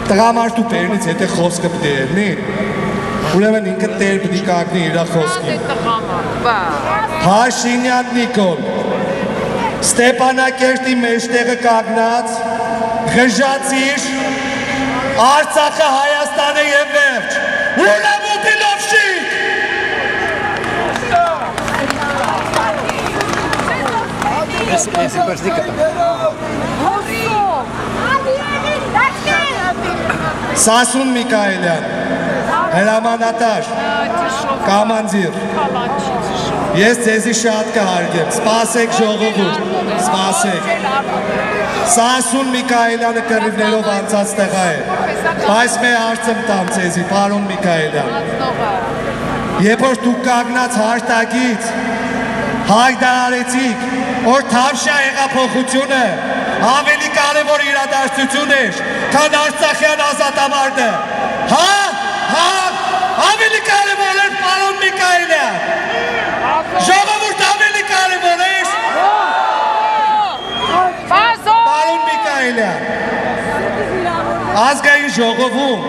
Տղամարդու բերնից հետը խոսքը պիտի երնի, ուրեմն ինքը տեր պիտի կագնի իրա խոսքի։ Փաշինյան Նիկոլ, Ստեփանակերտի մեջտեղը կագնած, Ղժացիր, Արցախը Հայաստանը եւ վերջ, ուրեմն ուտիլովշիկ։ Սասուն Միքայելյան, հրամանատար, կամանձիր, ես ձեզի շատ կհարգեմ, սպասեք ժողովուրդ, սպասեք, Սասուն Միքայելյանը կռիվներով անցած տեղա է, բայց մեր հարցը մտամ ձեզի, պարոն Միքայելյան, երբ որ դուք կանգնած հաշտագից, հայտարարեցիք, որ Թավշյա հեղափոխությունը ավելի կարևոր իրադարձություն էր, քան Արցախյան ազատամարտը։ Հա, ավելի կարևոր էր, պարոն Միքայելյան։ Ժողովուրդ ավելի կարևոր էր։ Պարոն Միքայելյան, ազգային ժողովում,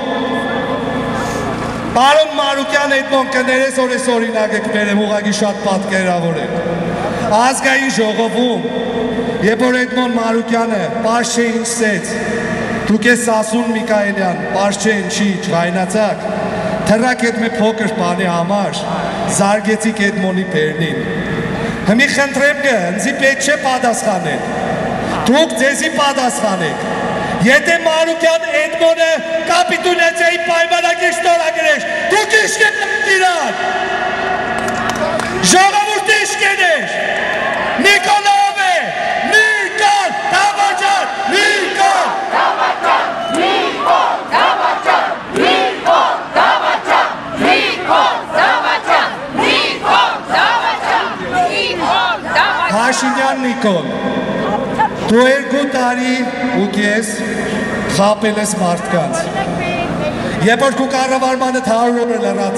պարոն Մանուկյան Էդմոն կներես, որ ես օրինակ եք բերեմ, ուղղակի շատ պատկերավոր եք։ Ազգային ժողովում, երբ որ Էդմոն Մանուկյանը պարշե ինչսեց, դուք ես Սասուն Միքայելյան, պարշե ինչի չղայնացակ, թռակ էդ մե փոքր բանի համար, զարգեցիք Էդմոնի բերնին։ Հիմի խնդրեմ գը, ընձի պետք չէ պատասխանել, դուք ձեզի պատասխանեք, եթե Մանուկյան Էդմոնը կապիտուլյացիայի պայմանագիր ստորագրեր, դուք իշկենեք իրան, ժողովուրդ իշկեներ, Նիկոլով է, Նիկոլ Դավաճան, Նիկոլ Դավաճան, Նիկոլ Դավաճան, Նիկոլ Դավաճան, Նիկոլ Դավաճան, Նիկոլ Դավաճան, Նիկոլ Դավաճան, Փաշինյան Նիկոլ, դու 2 տարի ու կես խապել ես մարդկանց, երբ որ դու կառավարմանը 100 օր լրաց,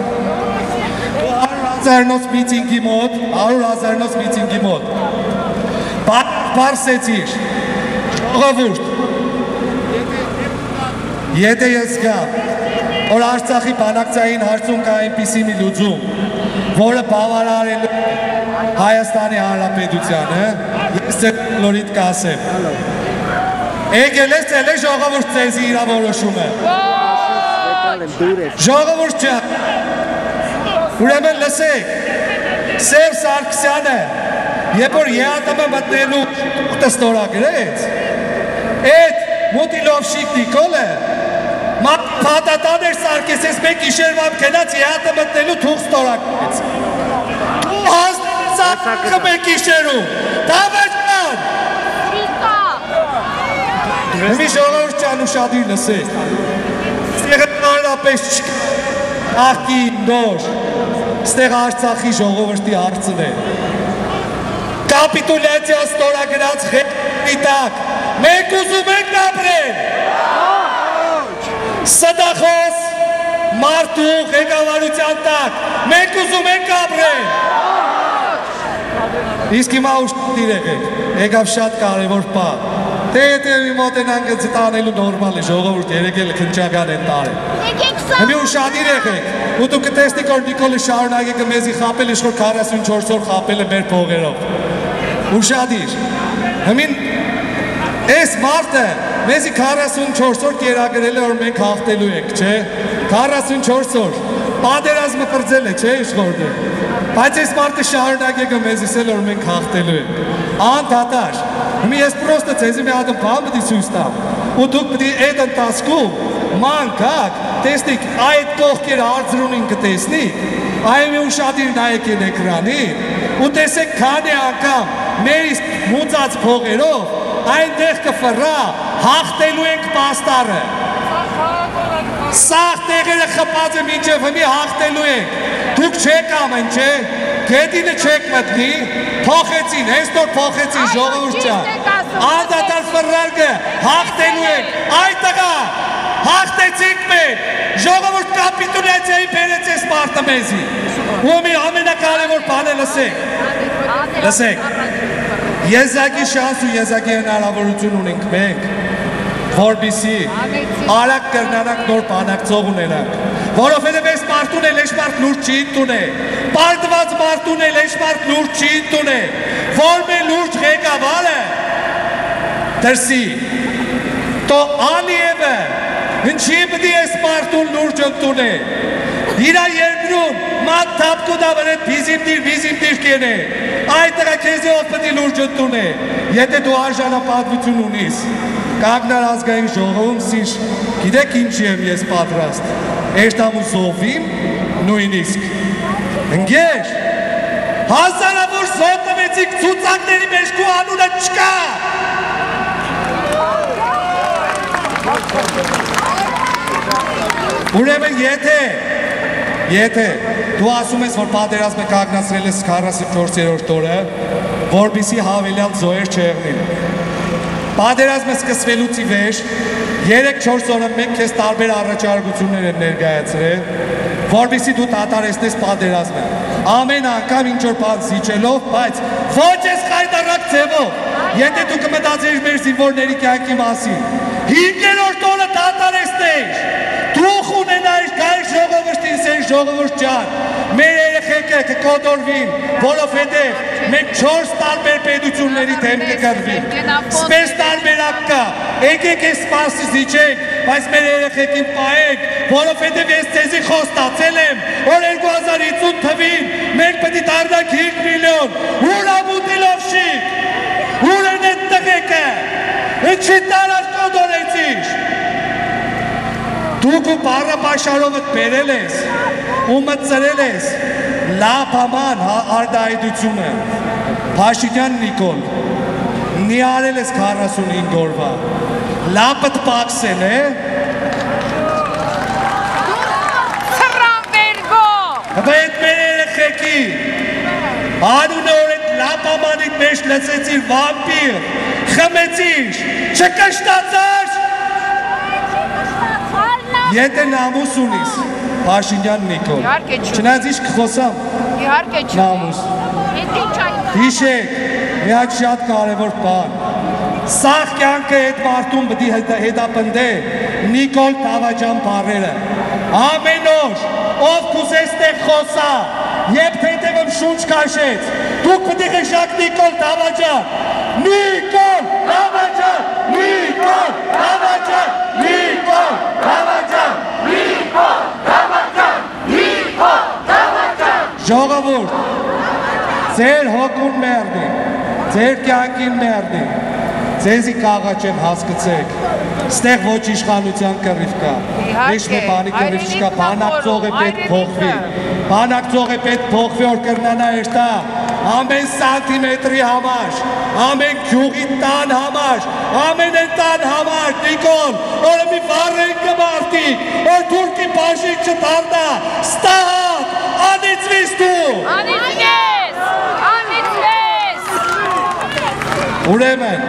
100,000 միտինգի մոտ, 100,000 միտինգի մոտ, պարսեցիր, ժողովուրդ, եթե ես գամ, որ Արցախի բանակցային հարցում կա այնպիսի մի լուծում, որը բավարարել է Հայաստանի Հանրապետությանը, ես ձեր լորիդ կասեմ, եկել ես ձել է ժողովուրդ ձեզի իրա որոշումը, ժողովուրդ ջան, ուրեմն լսեք, Սերժ Սարգսյանը, երբ որ ԵԱՏՄ մտնելու ուղտը ստորագրեց, այդ Մուտիլովշիկ Նիկոլը փաթաթան էր սարքես, ես մեկ իշերվամ կենաց ԵԱՏՄ մտնելու թուղթ ստորագրեց, դու հասնես սարքը մեկ իշերում, Դավաճան, Հիմի ժողովուրդ ջան ուշադիր լսեք, ստեղը նորապես չկա, աղկի նոր, ստեղ Արցախի ժողովրդի հարցն է, կապիտուլյացիա ստորագրած խելքի տակ, մենք ուզում ենք ապրել, սդախոս մարդու ղեկավարության տակ, մենք ուզում ենք ապրել, իսկ հիմա ուշադիր եղեք, եկավ շատ կարևոր բան, Եթե մոտենան գծի տանելու նորմալ է, ժողովուրդ երեկել քնչական են տարել։ Հիմի ուշադիր եղեք, ու դու կտեսնիք, որ Նիկոլը շարունակը մեզի խապել է, որ 44 օր խապել է մեր փողերով։ Ուշադիր։ Հիմին այս մարդը մեզի 44 օր կերակրել է, որ մենք հաղթելու ենք, չէ։ 44 օր։ Պատերազմը պրծել է, չէ, իշխորդը։ Բայց այս մարդը շարունակը մեզ իսել, որ մենք հաղթելու ենք։ Անդադար։ Հիմի ես պրոստը ձեզի մի ադմ բան պտի ցույց տամ, ու դուք պտի այդ ընթացքում ման գաք, տեսնիք այդ կողքեր արձրունին կտեսնիք, այ մի ուշադիր նայեք են էկրանին, ու տեսեք քանի անգամ մեր մուծած փողերով այնտեղ կֆռա, հաղթելու ենք պաստառը։ Սաղ տեղերը խփած է մինչև հիմի հաղթելու ենք, դուք չեք ամեն, չէ, գետինը չեք մտնի, փոխեցին, հենց նոր փոխեցին ժողովուրդ ջան, անդադար ֆռարգը հաղթելու ենք, այդ տղա, հաղթեցինք մենք, ժողովուրդ կապիտուլյացիայի բերեց այս մարդը մեզի, ու մի ամենակարևոր բանը լսեք, եզակի շանս ու եզակի հնարավորություն ունենք մենք, որպեսզի արագ կրնանանք նոր բանակցող ունենանք, որովհետև այս մարդուն էլ էշմարդ լուրջ չի ընդունե, պարտված մարդուն էլ էշմարդ լուրջ չի ընդունե, որ մեր լուրջ ղեկավարը դրսի, տո անիևը, ինչի պտի այս մարդուն լուրջ ընդունե, իրա երկրում մատ թապկու դավրետ վիզիմդիր կենե, այդ տղա կեզի ով պտի լուրջ ընդունե, եթե դու արժանապատվություն ունիս, կագնար ազգային ժողովում սիշ, գիտեք ինչի եմ ես պատրաստ, էշտամու զովին նույնիսկ, ընգեր, հազարավոր զոտվեցիք ծուցակների մեջ կու անունը չկա, ուրեմն եթե դու ասում ես, որ պատերազմը կանգնացրել ես 44-րդ օրը, որպեսզի հավելյալ զոհեր չեղնին։ Պատերազմը սկսվելուց ի վեր 3-4 օրը մենք քեզ տարբեր առաջարկություններ են ներկայացրել, որպեսզի դու դադարեցնես պատերազմը։ Ամեն անգամ ինչ որ բան զիջելով, բայց ոչ ես խայտարակ ձևով, եթե դու կմտածեիր մեր զինվորների կյանքի մասին, 5-րդ օրը դադարեցնեիր, դուք ունենայիր գայր ժողովրդին սեր ժողովուրդ ջան, մեր երեխեքը կկոտորվին, որովհետև մենք 4 տարբեր պետությունների դեմ կգրվենք, սպես տարբերակ կա, եկեք այս սպասի զիջենք, բայց մեր երեխեքին պահենք, որովհետև ես ձեզի խոստացել եմ, որ 2050 թվին մենք պետք է դառնանք 5 միլիոն, ուր ամուտիլով շիկ, ուր են այդ տղեկը, ինչի տարած կոտորեցիր, դուք ու բառապաշարովդ բերել ես, ու մծրել ես, լապ հման արդայդությունը, Փաշինյան Նիկոլ, նիարել ես 45 օրվա, լապըտ պաքսել է, Բայց մեր երեխեքի, անունը որ այդ լապ հմանիտ մեջ լծեցիր վամպիր, խմեցիր, չկշտացար, Եթե նամուս ունիս, Փաշինյան Նիկոլ, չնայած ինչ կխոսամ, նամուս, հիշեք, մի հատ շատ կարևոր բան, սաղ կյանքը այդ մարդուն բդի հետապնդե Նիկոլ Դավաճան բառերը, ամեն օր, ով կուզես տեղ խոսա, եբ թեթևմ շունչ կաշեց, դուք պտի խշակ Նիկոլ Դավաճան, Նիկոլ Դավաճան, Նիկոլ Դավաճան, Նիկոլ Դավաճան, Նիկոլ Դավաճան, Նիկոլ Դավաճան, Ժողովուրդ, ձեր հոգուն մերդի, ձեր կյանքին մերդի, ձեզի կաղաչեմ հասկցեք, ստեղ ոչ իշխանության կռիվ կա, ոչ մի բանի կռիվ չկա, բանակցող է պետք փոխվի, բանակցող է պետք փոխվի, որ կրնանա էրտա, ամեն սանտիմետրի համար, ամեն գյուղի տան համար, ամեն են տան համար, Նիկոլ, որը մի վառեն կմարտի, որ թուրքի բաժիկ չդարդա, ստահատ, անիծվիս դու, անիծվես, ուրեմն,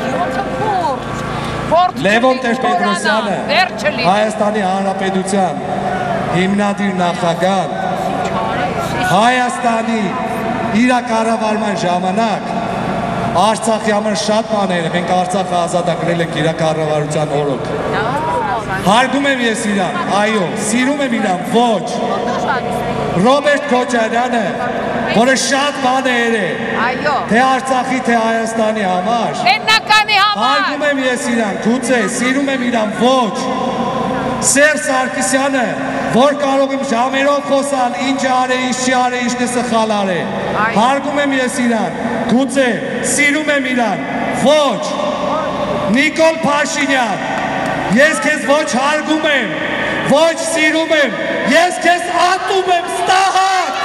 Լևոն Տեր-Պետրոսյանը, Հայաստանի Հանրապետության հիմնադիր նախագահ, Հայաստանի իր կառավարման ժամանակ Արցախի համար շատ բաներ, մենք Արցախը ազատագրել ենք իր կառավարության օրոք։ Հարգում եմ ես իրան, այո, սիրում եմ իրան, ոչ։ Ռոբերտ Քոչարյանը, որը շատ բաներ է, թե Արցախի, թե Հայաստանի համար, հարգում եմ ես իրան, գուցե, սիրում եմ իրան, ոչ։ Սերժ Սարգսյանը, որ կարող եմ ժամերով խոսալ, ինչ արե, ինչ չի արե, ինչն է սխալ արե, հարգում եմ ես իրան, գուցե, սիրում եմ իրան, ոչ։ Նիկոլ Փաշինյան, ես քեզ ոչ հարգում եմ, ոչ սիրում եմ, ես քեզ ատում եմ, ստահակ։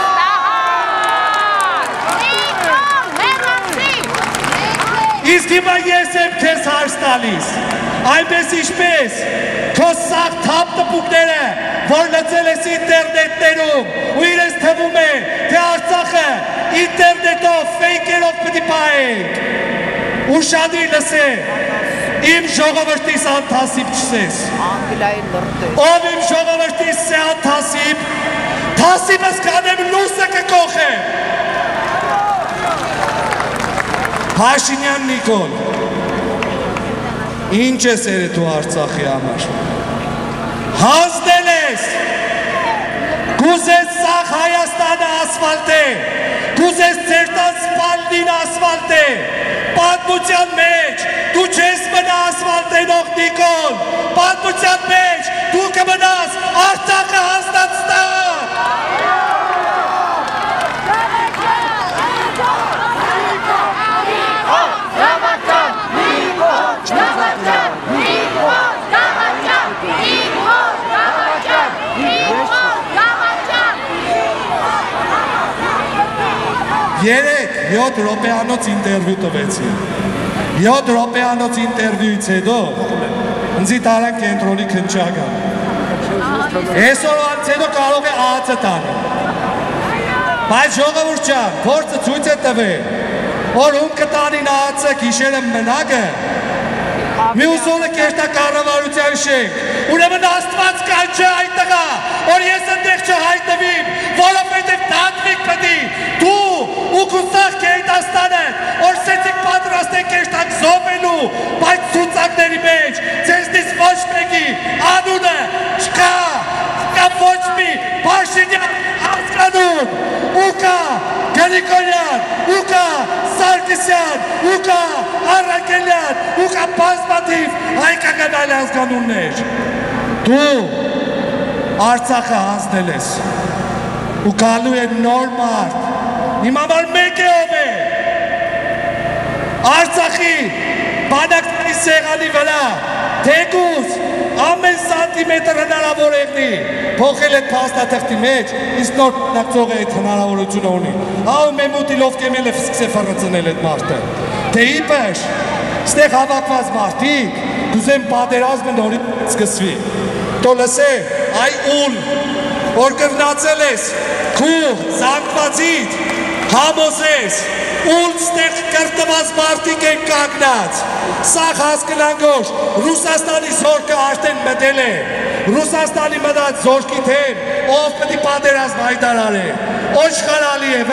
Իսկ հիմա ես եմ քեզ հարց տալիս, այնպես ինչպես քո սաղ թափ տպուկները, որ լծել ես ինտերնետներում ու իրենց թվում է, թե Արցախը ինտերնետով, ֆեյքերով պտի պահենք, ուշադիր լսեք, իմ ժողովրդիս անթասիպ չսես, ով իմ ժողովրդիս է անթասիպ, թասիպս կանեմ լուսը կկոխեմ, Փաշինյան Նիկոլ, Ինչ է սերը դու Արցախի համար։ Հանձնել ես։ Կուզես սաղ Հայաստանը ասվալտ է։ Կուզես ծերտան սպալնին ասվալտ է։ Պատմության մեջ դու չես մնա ասվալտենող Նիկոլ։ Պատմության մեջ դու կմնաս Արցախը հաստատստան։ Երեք 7 րոպեանոց ինտերվյու տվեցի։ 7 րոպեանոց ինտերվյուից հետո ինձի տարան կենտրոնի քնչական։ Այսօրվանից հետո կարող է ԱԱՑ տանը։ Բայց ժողովուրդ ջան, փորձը ցույց է տվել, որ ում կտանին ԱԱՑ գիշերը մնակը, մյուս օրը կերտա կառավարության շենք, ուրեմն Աստված կանչե այդ տղա, որ ես ընդեղ չհայտնվիմ, որովհետև դատվիկ պետք է դու ու կուսախ Գերդաստանը, որ սեցիք պատրաստ եք կերտակ զոհվելու, բայց ցուցակների մեջ ձեզնից ոչ մեկի անունը չկա, կամ ոչ մի Փաշինյան հասկանում, ու կա Գրիգորյան, ու կա Սարգսյան, ու կա Առաքելյան, ու կա բազմաթիվ հայկական այլ ազգանուններ։ Դու Արցախը հանձնել ես ու գալու է նոր մարդ, իմ համար մեկ է ով է Արցախի բանակների սեղանի վրա թեկուզ ամեն սանտիմետր հնարավոր եղնի փոխել այդ փաստաթղթի մեջ, իսկ նոր բնակցողը այդ հնարավորությունը ունի։ Հау մեմուտիլով կեմել է սկսե ֆռծնել այդ մարդը։ Թե իբր, ստեղ հավաքված մարդիկ, կուզեն պատերազմը նորից սկսվի։ Դու լսե, այ ուլ, որ կրնացել ես, քու զանգվածից, համոզես, ուլ ստեղ կրտված մարդիկ են կանգնած, սաղ հասկնանգոշ, Ռուսաստանի զորքը արդեն մտել է, Ռուսաստանի մտած զորքի թեմ, ով պետք է պատերազմ հայտարարի, Օչխարալի է,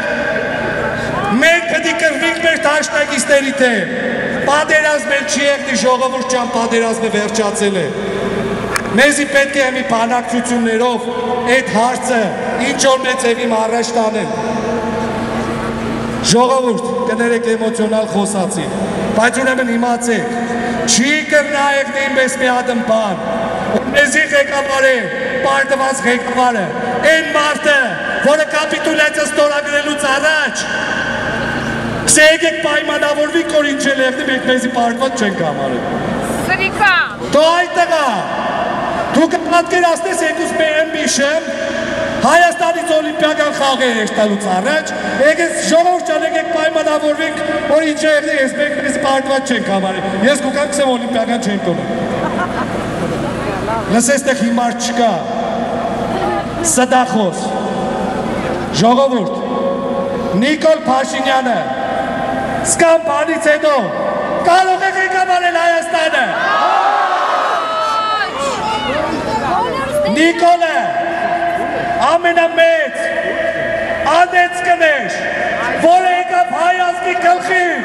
մենք պետք է կրվենք մեր դաշնակիցների թեմ, պատերազմ էլ չի եղնի ժողովուրդ ջան, պատերազմը վերջացել է։ Մեզի պետք է մի բանակցություններով այդ հարցը ինչ որ մեծ էվիմ առաջ տանել։ Ժողովուրդ, կներեք էմոցիոնալ խոսացի, բայց ուրեմն իմացեք, չի կրնայեք նույնպես մի ադմ բան, մեզի ղեկավար է, պարտված ղեկավարը, այն մարդը, որը կապիտուլյացիա ստորագրելուց առաջ, եկեք պայմանավորվի, որ ինչ էլ եղնի, մենք մեզի պարտված չենք համարել։ Սրիկա։ Դու այդ տղա, դու կպատկերացնես եկուս մեր միշեմ, Հայաստանից օլիմպիական խաղեր եշտալուց առաջ, եկես ժողովուրդ ջան, եկեք պայմանավորվենք, որ ինչ եղնի, ես մենք մեզ պարտված չենք համարել, ես կուկան կսեմ օլիմպիական չեմպիոն եմ։ Լսես տեղ հիմար չկա, ստախոս, ժողովուրդ, Նիկոլ Փաշինյանը, սկամ բանից հետո, կարող եք եկավարել Հայաստանը։ Նիկոլը, ամենամեծ, անեց կներ, որը եկավ հայ ազգի գլխին։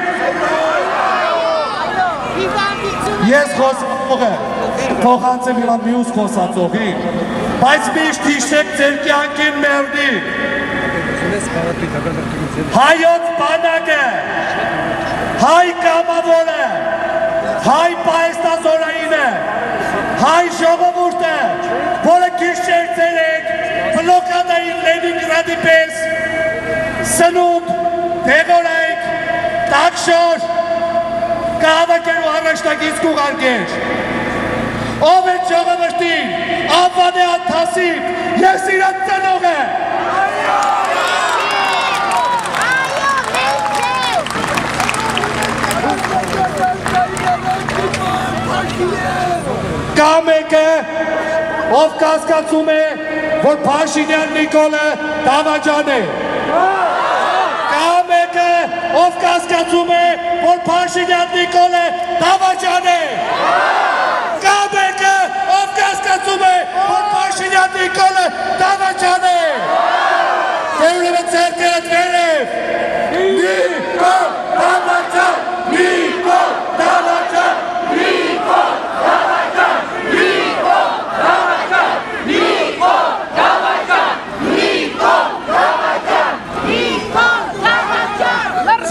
Ես խոսողը, փոխանցեմ իրա մյուս խոսացողի, բայց միշտ հիշեք ձեր կյանքին մերդի։ Հայոց բանակը, հայ կամավորը, հայ պայստազորայինը, հայ ժողովուրդը, որը գիշեր ցերեք, բլոկադային Լենինգրադի պես, սնունդ, դեղորայք, տակշոր, կահավաքելու առաջնակից կուղարկեր։ Ով է ժողովրդին, անվան է անդասիվ, ես իրան ծնող է։ Կա մեկը, ով կասկածում է, որ Փաշինյան Նիկոլը դավաճան է։ Կա մեկը, ով կասկածում է, որ Փաշինյան Նիկոլը դավաճան է։ Կա մեկը, ով կասկածում է, որ Փաշինյան Նիկոլը դավաճան է։ Դե ուրեմն ձեռքերդ վերև։ Նիկոլ դավաճան, Նիկոլ դավաճան,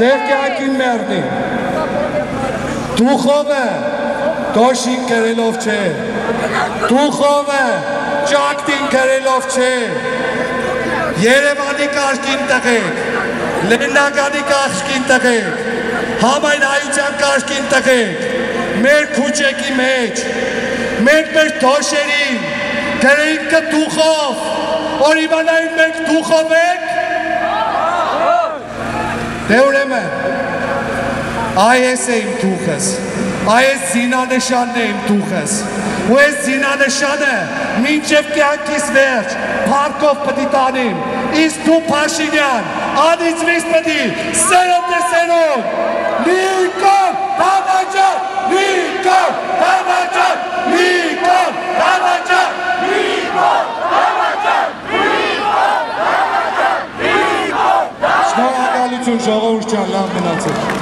Zerkyankin merni. Dukhove, Doshin Karelov che. Dukhove, Jaktin Karelov che. Երևանի կարգին տղեկ, Լեննագանի կարգին տղեկ, համայնայության կարգին տղեկ, մեր քուչեկի մեջ, մենք մեր դոշերին, գրեինք կը դուխով, որ իմանային մենք դուխով ենք, դե ուրեմն, այս է իմ դուխս, այս զինանշանն է իմ դուխս, ու այս զինանշանը մինչև կյանքիս վերջ, փառքով պտի տանիմ, իսկ դու Փաշինյան, անիծվից պտի, սերոտ է սերոտ, Նիկոլ Դավաճան, Նիկոլ Դավաճան, Նիկոլ Դավաճան, Նիկոլ Դավաճան, Նիկոլ Դավաճան, Նիկոլ Դավաճան, Շնորհակալություն ժողովուրդ ջան, լավ մնացեք։